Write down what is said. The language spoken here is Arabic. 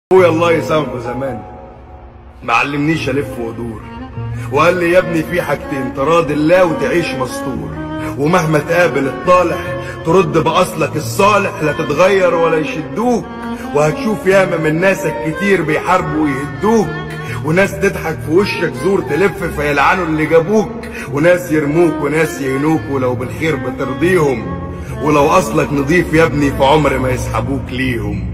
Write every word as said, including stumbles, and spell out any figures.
ابويا الله يسامحه زمان ما علمنيش الف وادور، وقال لي يا ابني في حاجتين تراضي الله وتعيش مستور، ومهما تقابل الطالح ترد باصلك الصالح، لا تتغير ولا يشدوك، وهتشوف ياما من ناسك كتير بيحاربوا ويهدوك، وناس تضحك في وشك زور تلف فيلعنوا اللي جابوك، وناس يرموك وناس يهنوك ولو بالخير بترضيهم، ولو اصلك نضيف يا ابني في عمر ما يسحبوك ليهم.